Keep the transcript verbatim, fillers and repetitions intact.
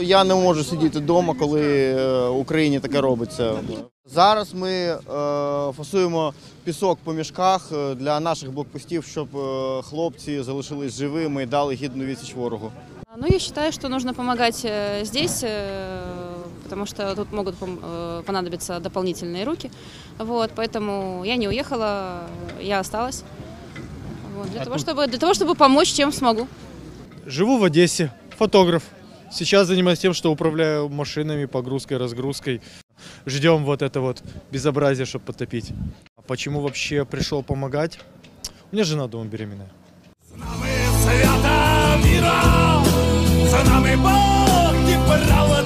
Я не можу сидіти вдома, коли в Україні таке робиться. Зараз ми е, фасуємо пісок по мішках для наших блокпостів, щоб хлопці залишились живими і дали гідну відсіч ворогу. Ну, я считаю, что нужно помогать здесь, потому что тут могут понадобиться дополнительные руки. Вот, поэтому я не уехала, я осталась. Вот, для, а того, чтобы, для того, чтобы помочь, чем смогу. Живу в Одессе, фотограф. Сейчас занимаюсь тем, что управляю машинами, погрузкой, разгрузкой. Ждем вот это вот безобразие, чтобы потопить. А почему вообще пришел помогать? У меня жена дома беременная. С нами свята віра, за нами Бог і правда.